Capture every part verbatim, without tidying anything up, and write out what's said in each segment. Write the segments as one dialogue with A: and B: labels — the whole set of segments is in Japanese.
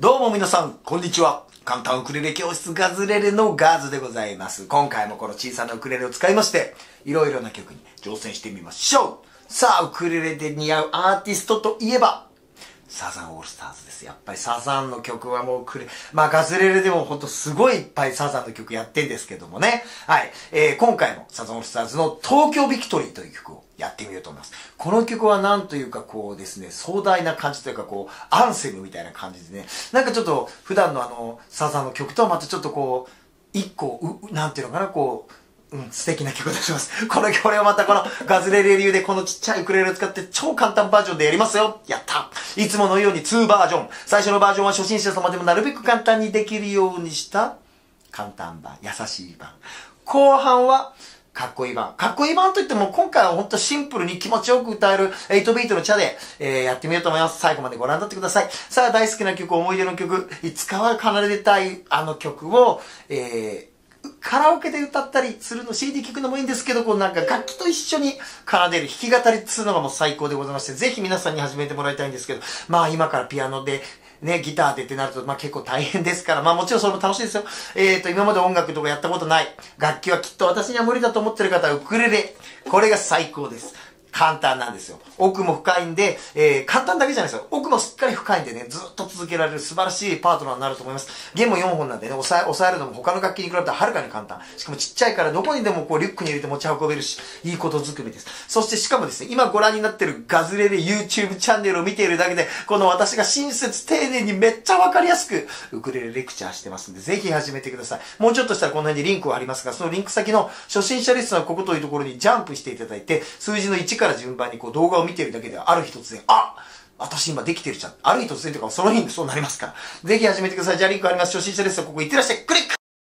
A: どうも皆さん、こんにちは。簡単ウクレレ教室ガズレレのガーズでございます。今回もこの小さなウクレレを使いまして、いろいろな曲に挑戦してみましょう。さあ、ウクレレで似合うアーティストといえば、サザンオールスターズです。やっぱりサザンの曲はもうクレ、まあガズレレでもほんとすごいいっぱいサザンの曲やってんですけどもね。はい。えー、今回もサザンオールスターズの東京ビクトリーという曲をやってみようと思います。この曲はなんというかこうですね、壮大な感じというかこう、アンセムみたいな感じでね、なんかちょっと普段のあの、サザンの曲とはまたちょっとこう、一個、う、なんていうのかな、こう、うん、素敵な曲を出します。この、これをまたこのガズレレ流でこのちっちゃいウクレレを使って超簡単バージョンでやりますよ。やったいつものようににバージョン。最初のバージョンは初心者様でもなるべく簡単にできるようにした簡単版、優しい版。後半はかっこいい版。かっこいい版といっても今回はほんとシンプルに気持ちよく歌えるはちビートの茶で、えー、やってみようと思います。最後までご覧になってください。さあ大好きな曲、思い出の曲、いつかは奏でたいあの曲を、えー、カラオケで歌ったりするの シーディー 聴くのもいいんですけど、こうなんか楽器と一緒に奏でる弾き語りっつうのがもう最高でございまして、ぜひ皆さんに始めてもらいたいんですけど、まあ今からピアノで、ね、ギターでってなると、まあ結構大変ですから、まあもちろんそれも楽しいですよ。えーと、今まで音楽とかやったことない、楽器はきっと私には無理だと思ってる方はウクレレ。これが最高です。簡単なんですよ。奥も深いんで、えー、簡単だけじゃないですよ。奥もしっかり深いんでね、ずっと続けられる素晴らしいパートナーになると思います。弦もよんほんなんでね、押さえ、押さえるのも他の楽器に比べたらはるかに簡単。しかもちっちゃいからどこにでもこうリュックに入れて持ち運べるし、いいことずくめです。そしてしかもですね、今ご覧になってるガズレレ YouTube チャンネルを見ているだけで、この私が親切丁寧にめっちゃわかりやすく、ウクレレレクチャーしてますんで、ぜひ始めてください。もうちょっとしたらこの辺にリンクを貼りますが、そのリンク先の初心者レッスンはここというところにジャンプしていただいて、数字のいちから順番にこう動画を見ているだけである日突然、あ私今できてるじゃん。ある日突然とかその日にそうなりますから。ぜひ始めてください。じゃあリンクあります。初心者レッスンここ行ってらっしゃい。クリック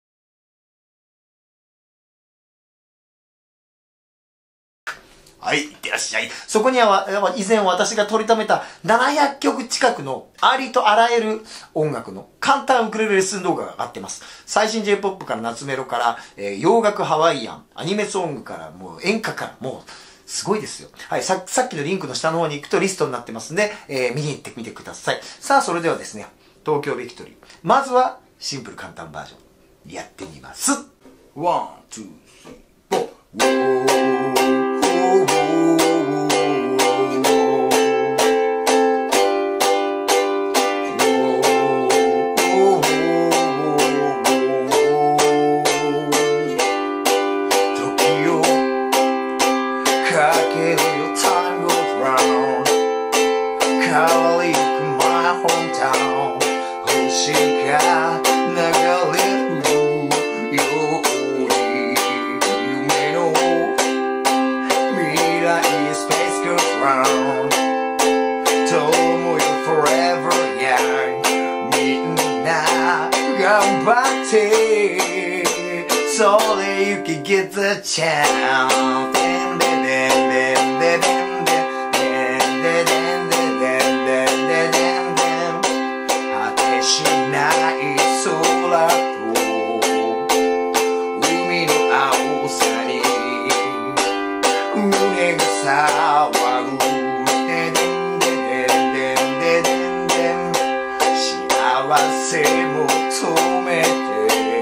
A: はい、いってらっしゃい。そこには、以前私が取りためたななひゃっきょく近くのありとあらゆる音楽の簡単ウクレレレッスン動画が上がってます。最新 J-ポップ から夏メロから、えー、洋楽ハワイアン、アニメソングから、もう演歌から、もう、すごいですよ。はい、さ、さっきのリンクの下の方に行くとリストになってますんで、えー、見に行ってみてください。さあ、それではですね、東京ビクトリー。まずは、シンプル簡単バージョン。やってみます。ワン、ツー、スリー、フォー。So that you can get the chance. 果てしない空と海の青さに胸が騒ぐ。幸せ求めて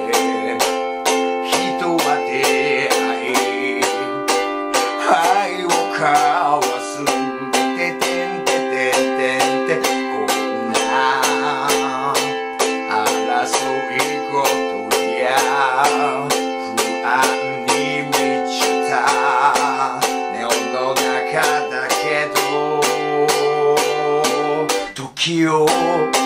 A: 時をか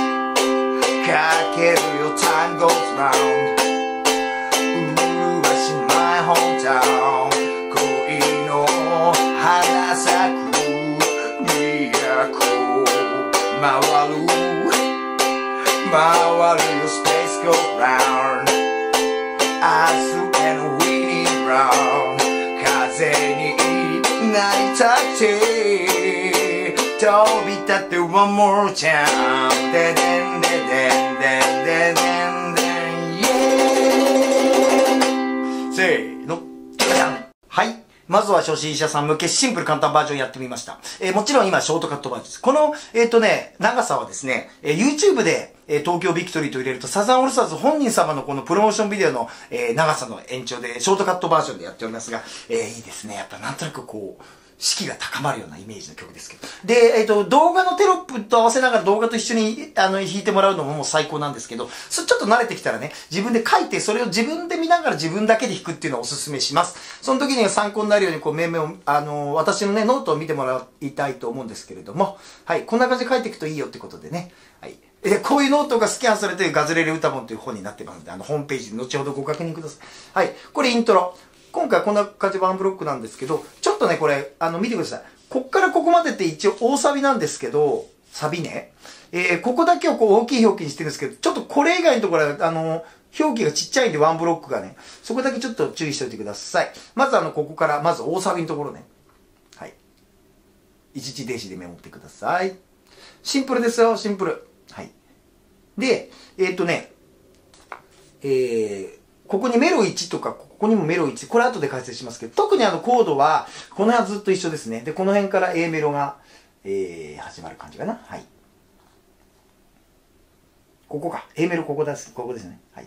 A: けるよ Time goes round 麗し my hometown 恋の花咲く都回る回るよ Space go round 明日への Winnie Brown 風になりたくて飛び立って One more time ででんででんでんでんでんでんイエーイせーのじゃんはいまずは初心者さん向けシンプル簡単バージョンやってみました。えー、もちろん今ショートカットバージョンです。この、えっとね、長さはですね、えー、YouTube で、えー、東京ビクトリーと入れるとサザンオールスターズ本人様のこのプロモーションビデオの、えー、長さの延長でショートカットバージョンでやっておりますが、えー、いいですね。やっぱなんとなくこう、士気が高まるようなイメージの曲ですけど。で、えっと、動画のテロップと合わせながら動画と一緒に、あの、弾いてもらうのももう最高なんですけど、そちょっと慣れてきたらね、自分で書いて、それを自分で見ながら自分だけで弾くっていうのをお勧めします。その時には参考になるように、こう、面々を、あの、私のね、ノートを見てもらいたいと思うんですけれども、はい、こんな感じで書いていくといいよってことでね、はい。で、こういうノートがスキャンされて、ガズレレ歌本という本になってますので、あの、ホームページで後ほどご確認ください。はい。これイントロ。今回こんな感じワンブロックなんですけど、ちょっとね、これ、あの、見てください。こっからここまでって一応大サビなんですけど、サビね。えー、ここだけをこう大きい表記にしてるんですけど、ちょっとこれ以外のところは、あの、表記がちっちゃいんでワンブロックがね、そこだけちょっと注意しておいてください。まずあの、ここから、まず大サビのところね。はい。一時停止でメモってください。シンプルですよ、シンプル。はい。で、えー、っとね、えー、ここにメロいちとか、ここにもメロいち。これ後で解説しますけど、特にあのコードは、この辺はずっと一緒ですね。で、この辺から A メロが、えー、始まる感じかな。はい。ここか。A メロここです。ここですね。はい。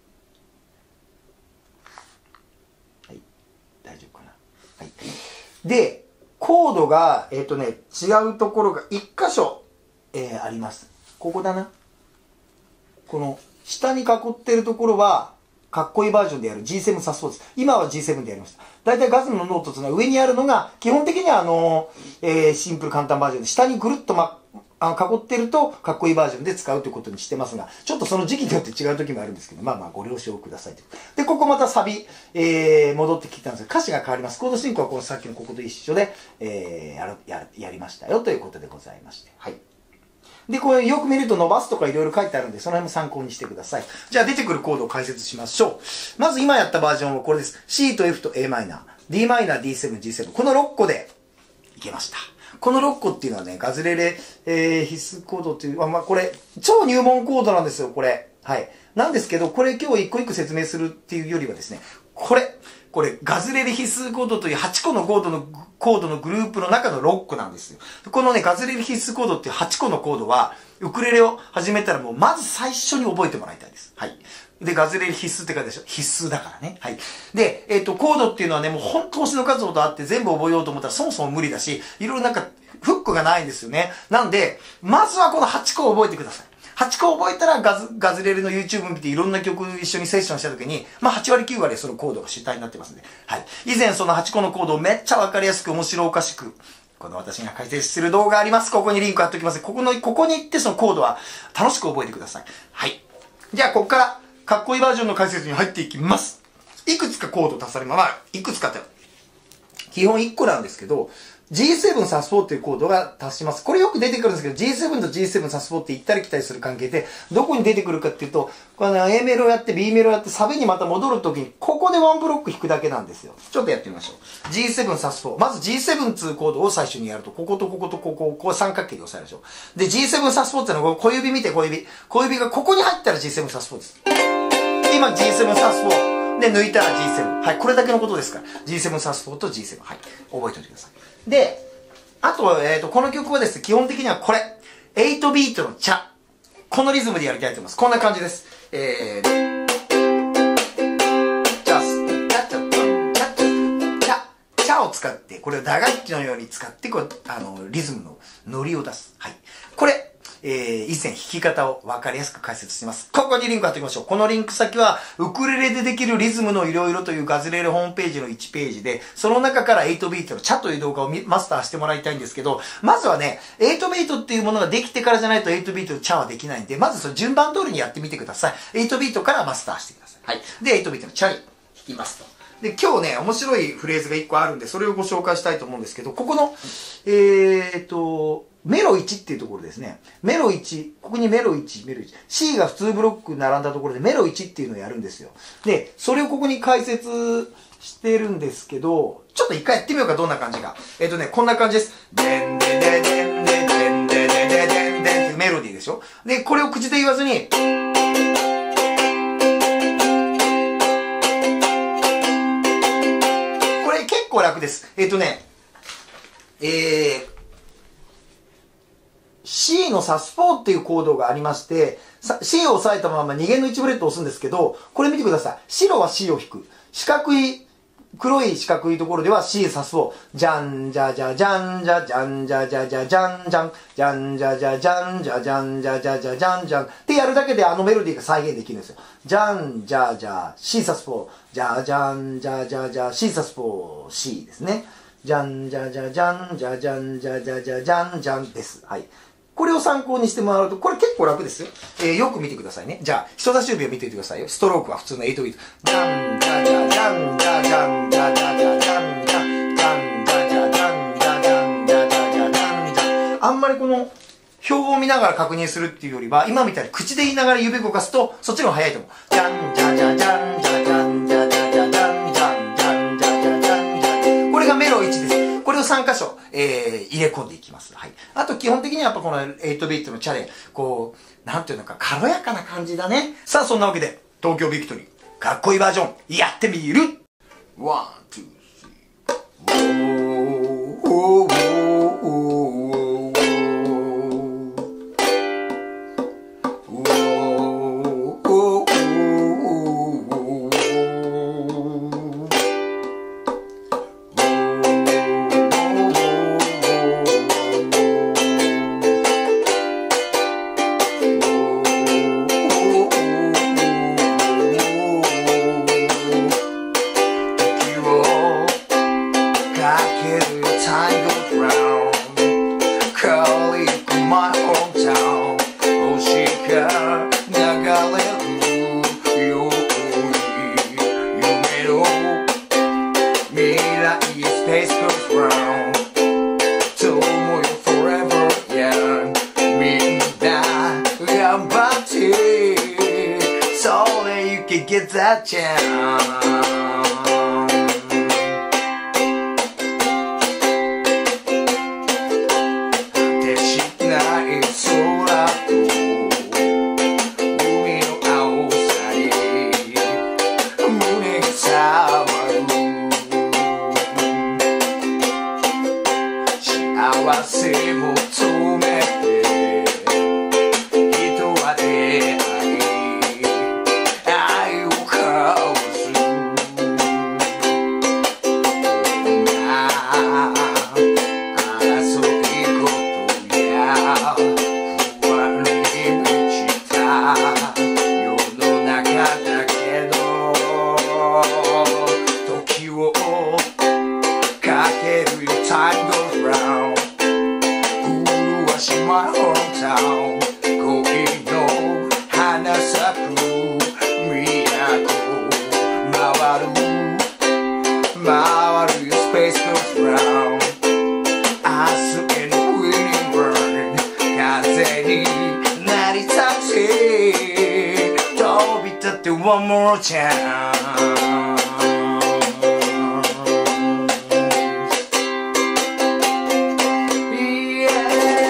A: はい。大丈夫かな。はい。で、コードが、えっとね、違うところがいっ箇所、えー、あります。ここだな。この、下に囲ってるところは、かっこいいバージョンでやる ジーセブン サスフォーです。今は ジーセブン でやりました。だいたいガズのノートというのは上にあるのが、基本的にはあの、えー、シンプル簡単バージョンで、下にぐるっとま、あの囲ってると、かっこいいバージョンで使うということにしてますが、ちょっとその時期によって違う時もあるんですけど、まあまあご了承くださいと。で、ここまたサビ、えー、戻ってきたんですが、歌詞が変わります。コード進行はこのさっきのここと一緒で、えー、やる、やる、やりましたよということでございまして。はい。で、これよく見ると伸ばすとかいろいろ書いてあるんで、その辺も参考にしてください。じゃあ出てくるコードを解説しましょう。まず今やったバージョンはこれです。C と F と エーマイナー、ディーマイナー、ディーセブン、ジーセブン。このろっこでいけました。このろっこっていうのはね、ガズレレ、えー、必須コードっていう、まあ、これ、超入門コードなんですよ、これ。はい。なんですけど、これ今日一個一個説明するっていうよりはですね、これ、これ、ガズレレ必須コードというはちこのコードの、コードのグループの中のろっこなんですよ。このね、ガズレレ必須コードっていうはちこのコードは、ウクレレを始めたらもう、まず最初に覚えてもらいたいです。はい。で、ガズレレ必須って書いてあるでしょ。必須だからね。はい。で、えっと、コードっていうのはね、もう本当星の数ほどあって全部覚えようと思ったらそもそも無理だし、いろいろなんか、フックがないんですよね。なんで、まずはこのはちこを覚えてください。はちこ覚えたらガズ、ガズレレの YouTube 見ていろんな曲一緒にセッションした時に、まあはちわりきゅうわりそのコードが主体になってますんで。はい。以前そのはちこのコードをめっちゃわかりやすく面白おかしく、この私が解説する動画あります。ここにリンク貼っておきます。ここの、ここに行ってそのコードは楽しく覚えてください。はい。じゃあここからかっこいいバージョンの解説に入っていきます。いくつかコード足されま、まあ、いくつかって、基本いっこなんですけど、ジーセブン サスフォーっていうコードが足します。これよく出てくるんですけど、ジーセブン と ジーセブン サスフォーって行ったり来たりする関係で、どこに出てくるかっていうと、この A メロやって B メロやってサビにまた戻るときに、ここでワンブロック弾くだけなんですよ。ちょっとやってみましょう。ジーセブン サスフォー。まず ジーセブン っていうコードを最初にやると、こことこことここ、こう三角形で押さえるでしょ。で、ジーセブン サスフォーっていうのは小指見て小指。小指がここに入ったら ジーセブン サスフォーです。今 ジーセブン サスフォー。で、抜いたら ジーセブン。はい、これだけのことですから。ジーセブン サスフォーと ジーセブン。はい、覚えておいてください。で、あと、えっと、この曲はですね、基本的にはこれ。エイトビートのチャ。このリズムでやりたいと思います。こんな感じです。えー、チャス、チャチャチャチャチャ、チャ、チャを使って、これを打楽器のように使って、こう、あの、リズムのノリを出す。はい。これ、えー、以前弾き方を分かりやすく解説してます。ここにリンク貼っておきましょう。このリンク先は、ウクレレでできるリズムのいろいろというガズレレホームページのいちページで、その中からエイトビートのチャという動画をマスターしてもらいたいんですけど、まずはね、エイトビートっていうものができてからじゃないとエイトビートのチャはできないんで、まずその順番通りにやってみてください。エイトビートからマスターしてください。はい。で、エイトビートのチャに弾きますと。で、今日ね、面白いフレーズがいっこあるんで、それをご紹介したいと思うんですけど、ここの、えーっと、メロいちっていうところですね。メロいち、ここにメロいち、メロいち。C が普通ブロック並んだところでメロいちっていうのをやるんですよ。で、それをここに解説してるんですけど、ちょっと一回やってみようか、どんな感じか。えっとね、こんな感じです。でんでででんででんででででんでっていうメロディーでしょ。で、これを口で言わずに、 構楽です。えっとね、えー、C のサスフォーっていうコードがありまして、C を押さえたままに弦のいちブレッドを押すんですけど、これ見てください。白は C を弾く。四角い、黒い四角いところでは C サスフォー。じゃんじゃじゃじゃんじゃじゃんじゃじゃじゃじゃんじゃん。じゃんじゃじゃじゃんじゃじゃんじゃじゃじゃじゃんじゃん。ってやるだけであのメロディーが再現できるんですよ。じゃんじゃじゃ C サスフォー。じゃじゃんじゃじゃじゃ C サスフォー C ですね。じゃんじゃじゃじゃんじゃじゃんじゃじゃじゃじゃんじゃんです。はい。これを参考にしてもらうと、これ結構楽ですよ。えー、よく見てくださいね。じゃあ、人差し指を見ていてくださいよ。ストロークは普通のはちビート。じゃんじゃじゃじゃんじゃじゃんじゃじゃじゃじゃんじゃんじゃんじゃじゃじゃんじゃじゃんじゃじゃじゃじゃんじゃん。あんまりこの表を見ながら確認するっていうよりは、今みたいに口で言いながら指動かすと、そっちの方が早いと思う。じゃんじゃじゃじゃんじゃじゃんじゃじゃじゃじゃんじゃんじゃんじゃじゃじゃんじゃん。これがメロいちです。これをさん箇所、えー、入れ込んでいきます。はい。あと基本的にはやっぱこのはちビートのチャレン、こう、なんていうのか軽やかな感じだね。さあそんなわけで、東京ビクトリー、かっこいいバージョン、やってみる。ワン、ツー、スリー。おー、おー、おー、おー、おー。Get that jam. 果てしない空と海の青さに胸が触る幸せ求めて人は出会いOne more chance. Yeah.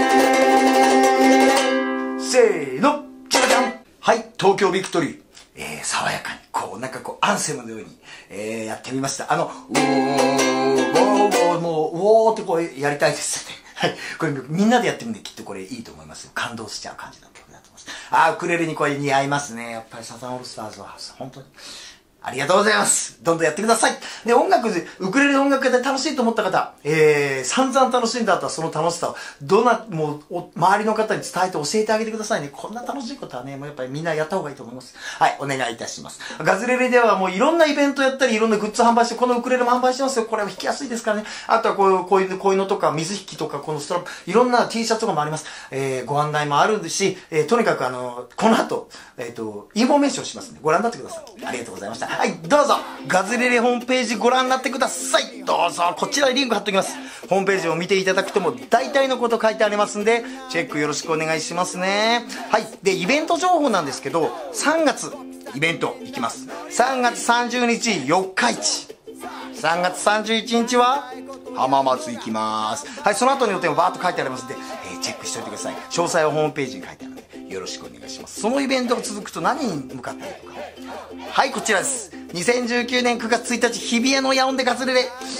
A: せーの、じゃじゃん。はい、東京ビクトリー、えー、爽やかにこうなんかこうアンセムのように、えー、やってみました。あのウォーウォーウォーもうウォーってこうやりたいですよね。はい、これみんなでやってみるんできっとこれいいと思いますよ。感動しちゃう感じの曲だと思います。あー、ウクレレにこれ似合いますね。やっぱりサザンオールスターズは本当にありがとうございます。どんどんやってください。で、音楽で、ウクレレの音楽で楽しいと思った方、えー、散々楽しんだ後はその楽しさを、どな、もう、周りの方に伝えて教えてあげてくださいね。こんな楽しいことはね、もうやっぱりみんなやった方がいいと思います。はい、お願いいたします。ガズレレではもういろんなイベントやったり、いろんなグッズ販売して、このウクレレも販売してますよ。これは弾きやすいですからね。あとはこういう、こういう、こういうのとか、水引きとか、このストラップ、いろんな T シャツとかもあります。えー、ご案内もあるし、えー、とにかくあの、この後、えっと、インフォメーションしますんで、ご覧になってください。ありがとうございました。はい、どうぞ。ガズレレホームページご覧になってください。どうぞ。こちらにリンク貼っておきます。ホームページを見ていただくとも大体のこと書いてありますんで、チェックよろしくお願いしますね。はい。で、イベント情報なんですけど、さんがつ、イベント行きます。さんがつさんじゅうにち、四日市。さんがつさんじゅういちにちは、浜松行きます。はい、その後の予定もバーッと書いてありますんで、えー、チェックしておいてください。詳細はホームページに書いてあるので、よろしくお願いします。そのイベントが続くと何に向かっているのか。はい、こちらです。にせんじゅうきゅうねんくがつついたち、日比谷の野音でガズレレ。こ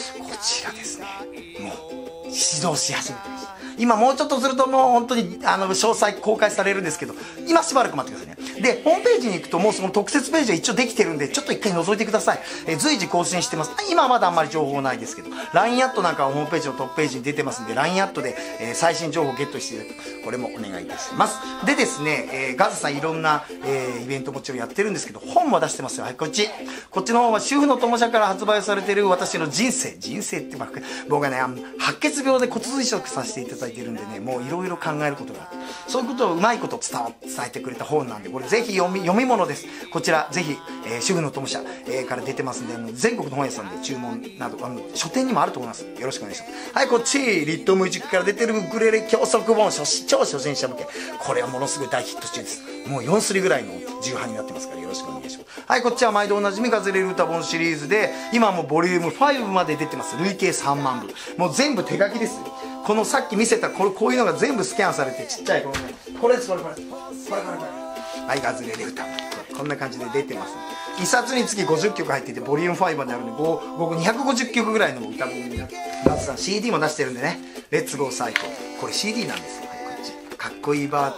A: ちらですね、もう始動し始めてます。今もうちょっとするともう本当にあの詳細公開されるんですけど、今しばらく待ってくださいね。でホームページに行くともうその特設ページは一応できてるんで、ちょっと一回覗いてください。え随時更新してます。今はまだあんまり情報ないですけど、 ライン アットなんかはホームページのトップページに出てますんで、 ライン アットで、えー最新情報をゲットしていただく、これもお願いいたします。でですね、えーガズさんいろんな、えーイベントもちろんやってるんですけど、本も出してますよ。はい、こっちこっちの方は主婦の友社から発売されている私の人生人生ってばっかり、僕はねあの白血病で骨髄移植させていただいてるんでね、もういろいろ考えることがあって、そういうことをうまいこと伝わ伝えてくれた本なんで、これぜひ読み読み物です。こちらぜひ、えー主婦の友社、えーから出てますんで、あの全国の本屋さんで注文などあの書店にもあると思います。よろしくお願いします。はい、こっちリットム塾から出てるウクレレ教則本、初心超初心者向け、これはものすごい大ヒット中です。もうよんすりぐらいの重版になってますから、よろしくお願いします。はい、こっちは毎度おなじみガズレレ歌本シリーズで、今もボリュームごまで出てます。累計さんまんぶ、もう全部手書きです。このさっき見せたこれこういうのが全部スキャンされてちっちゃいこの、ね、これです、これこれこれこれこれこれ、はい、ガズレレ歌本こんな感じで出てます。いっさつにつきごじゅっきょく入っていて、ボリュームごまであるんで僕にひゃくごじゅっきょくぐらいの歌本になって、ガズさん シーディー も出してるんでね、レッツゴー最高。これ シーディー なんですよ。はい、こっちかっこいい版と、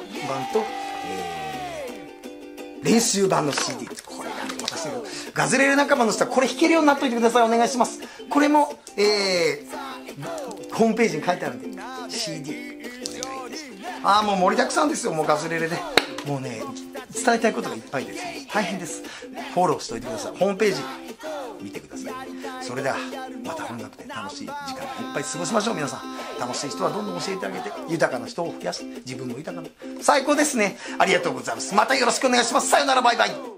A: えー、練習版の シーディー、これがね、私のガズレレ仲間の人はこれ弾けるようになっといてください。お願いします。これも、えー、ホームページに書いてあるんで シーディー お願いです。ああもう盛りだくさんですよ、もうガズレレでもうね伝えたいことがいっぱいです。大変です。フォローしといてください。ホームページ見てください。それではまた音楽で楽しい時間いっぱい過ごしましょう。皆さん楽しい人はどんどん教えてあげて、豊かな人を増やして自分も豊かな、最高ですね。ありがとうございます。またよろしくお願いします。さよなら、バイバイ。